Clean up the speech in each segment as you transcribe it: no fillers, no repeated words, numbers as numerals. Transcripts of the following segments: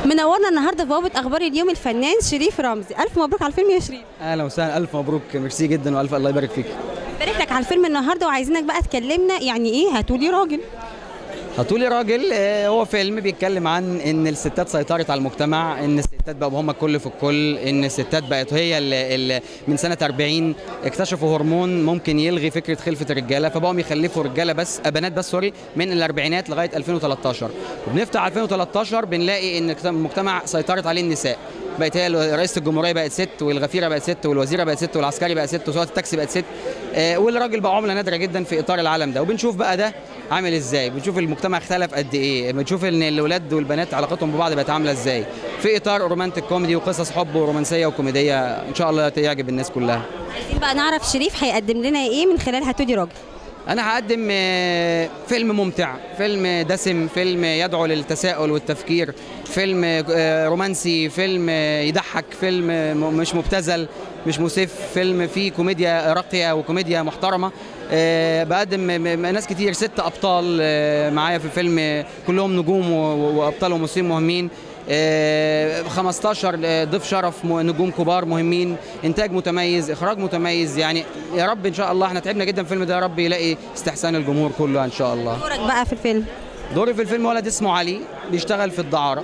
منورنا النهارده في بوابه اخبار اليوم الفنان شريف رمزي. الف مبروك على الفيلم يا شريف. اهلا وسهلا، الف مبروك، ميرسي جدا والف الله يبارك فيك. بارك لك على الفيلم النهارده، وعايزينك بقى تكلمنا يعني ايه هاتولي راجل. هاتولي راجل هو فيلم بيتكلم عن ان الستات سيطرت على المجتمع، ان الستات بقوا هم الكل في الكل، ان الستات بقت هي اللي من سنه 40 اكتشفوا هرمون ممكن يلغي فكره خلفه الرجاله، فبقوا يخلفوا رجاله بس بنات بس من الاربعينات لغايه 2013. وبنفتح 2013 بنلاقي ان المجتمع سيطرت عليه النساء، بقت هي رئيسة الجمهورية بقت ست، والغفيرة بقت ست، والوزيرة بقت ست، والعسكري بقت ست، وسواق التاكسي بقت ست، والراجل بقى عملة نادرة جدا في إطار العالم ده. وبنشوف بقى ده عامل ازاي، بنشوف المجتمع اختلف قد ايه، بنشوف ان الاولاد والبنات علاقتهم ببعض بقت عامله ازاي في اطار رومانتيك كوميدي وقصص حب ورومانسيه وكوميديه، ان شاء الله يعجب الناس كلها. عايزين بقى نعرف شريف هيقدم لنا ايه من خلال هاتولي راجل. أنا هقدم فيلم ممتع، فيلم دسم، فيلم يدعو للتساؤل والتفكير، فيلم رومانسي، فيلم يضحك، فيلم مش مبتذل مش مسف، فيلم فيه كوميديا راقية وكوميديا محترمة. بقدم ناس كتير، 6 أبطال معايا في الفيلم، كلهم نجوم وأبطال وممثلين مهمين، 15 ضيف شرف نجوم كبار مهمين، انتاج متميز، اخراج متميز. يعني يا رب ان شاء الله، احنا تعبنا جدا في الفيلم ده، يا رب يلاقي استحسان الجمهور كله ان شاء الله. دورك بقى في الفيلم؟ دوري في الفيلم ولد اسمه علي بيشتغل في الدعاره.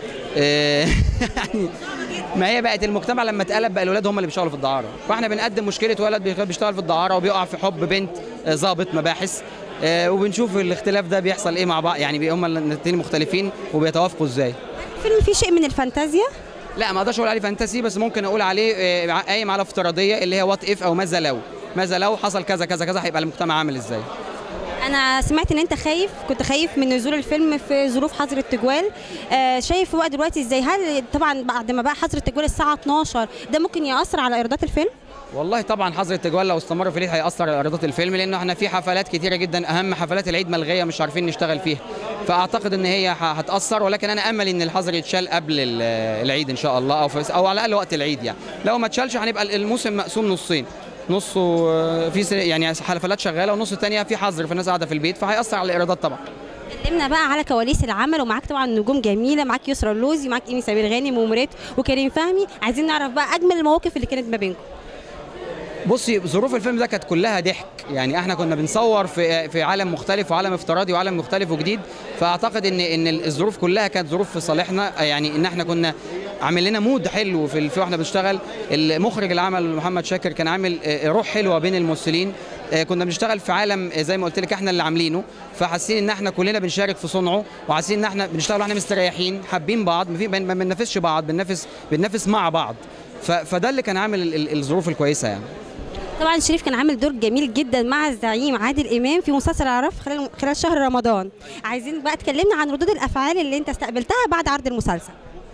يعني ما هي بقت المجتمع لما اتقلب بقى الاولاد هم اللي بيشتغلوا في الدعاره، فاحنا بنقدم مشكله ولد بيشتغل في الدعاره وبيقع في حب بنت ضابط مباحث، وبنشوف الاختلاف ده بيحصل ايه مع بعض، يعني هم الاثنين مختلفين وبيتوافقوا ازاي. الفيلم فيه شيء من الفانتازيا؟ لا، ما اقدرش اقول عليه فانتسي، بس ممكن اقول عليه قايم على افتراضيه اللي هي وات اف، او ماذا لو حصل كذا كذا كذا، هيبقى المجتمع عامل ازاي. انا سمعت ان انت كنت خايف من نزول الفيلم في ظروف حظر التجوال، شايف الوقت دلوقتي ازاي؟ هل طبعا بعد ما بقى حظر التجوال الساعه 12 ده ممكن ياثر على ايرادات الفيلم؟ والله طبعا حظر التجوال لو استمر في العيد هيأثر على ايرادات الفيلم، لانه احنا في حفلات كتيره جدا، اهم حفلات العيد ملغيه مش عارفين نشتغل فيها، فاعتقد ان هي هتأثر، ولكن انا امل ان الحظر يتشال قبل العيد ان شاء الله، او على الاقل وقت العيد. يعني لو ما اتشالش هنبقى الموسم مقسوم نصين، نصه في يعني حفلات شغاله، ونص الثانيه في حظر، فالناس قاعده في البيت، فهيأثر على الايرادات طبعا. كلمنا بقى على كواليس العمل، ومعاك طبعا نجوم جميله، معاك يسرا اللوزي، معاك ايمي سمير غانم ومريت وكريم فهمي، عايزين نعرف بقى اجمل المواقف اللي كانت ما بينكم. بصي، ظروف الفيلم ده كانت كلها ضحك، يعني احنا كنا بنصور في عالم مختلف وعالم افتراضي وعالم مختلف وجديد، فاعتقد ان الظروف كلها كانت ظروف في صالحنا، يعني ان احنا كنا عامل لنا مود حلو في واحنا بنشتغل. المخرج العمل محمد شاكر كان عامل روح حلوه بين الممثلين، كنا بنشتغل في عالم زي ما قلت لك احنا اللي عاملينه، فحاسين ان احنا كلنا بنشارك في صنعه، وحاسين ان احنا بنشتغل واحنا مستريحين حابين بعض، ما بننافسش بعض، بننافس مع بعض، فده اللي كان عامل الظروف الكويسه يعني. طبعا شريف كان عامل دور جميل جدا مع الزعيم عادل امام في مسلسل عرف خلال شهر رمضان، عايزين بقى تكلمنا عن ردود الافعال اللي انت استقبلتها بعد عرض المسلسل.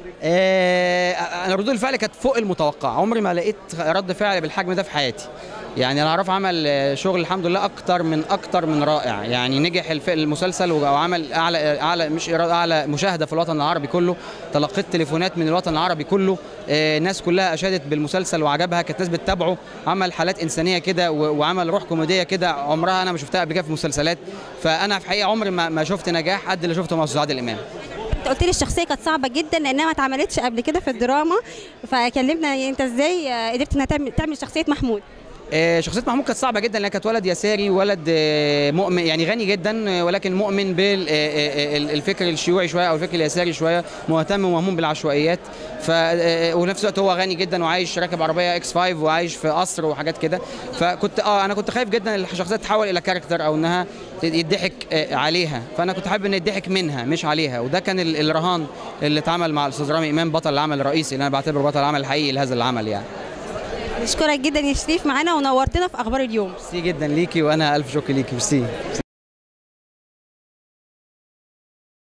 انا ردود الفعل كانت فوق المتوقع، عمري ما لقيت رد فعل بالحجم ده في حياتي. يعني العرف عمل شغل الحمد لله اكتر من رائع، يعني نجح المسلسل وعمل اعلى مشاهده في الوطن العربي كله، تلقيت تليفونات من الوطن العربي كله، الناس كلها اشادت بالمسلسل وعجبها، كانت ناس بتتابعه، عمل حالات انسانيه كده وعمل روح كوميديه كده عمرها انا ما شفتها قبل كده في مسلسلات، فانا في حقيقه عمري ما شفت نجاح قد اللي شفته مع استاذ عادل امام. انت قلت لي الشخصيه كانت صعبه جدا لانها ما اتعملتش قبل كده في الدراما، فكلمنا انت ازاي قدرت انها تعمل شخصيه محمود. شخصية محمود كانت صعبة جدا، لأنها كانت ولد يساري، ولد مؤمن، يعني غني جدا ولكن مؤمن بالفكر الشيوعي شوية أو الفكر اليساري شوية، مهتم ومهموم بالعشوائيات، ونفس الوقت هو غني جدا وعايش راكب عربية X5 وعايش في قصر وحاجات كده، فكنت أنا كنت خايف جدا الشخصية تتحول إلى كاركتر أو إنها يضحك عليها، فأنا كنت حابب إن يضحك منها مش عليها، وده كان الرهان اللي اتعمل مع الأستاذ رامي إمام بطل العمل الرئيسي، اللي أنا بعتبره بطل العمل الحقيقي لهذا العمل يعني. نشكرك جدا يا شريف معانا ونورتنا في اخبار اليوم. ميرسي جدا ليكي، وانا الف شكر ليكي. ميرسي.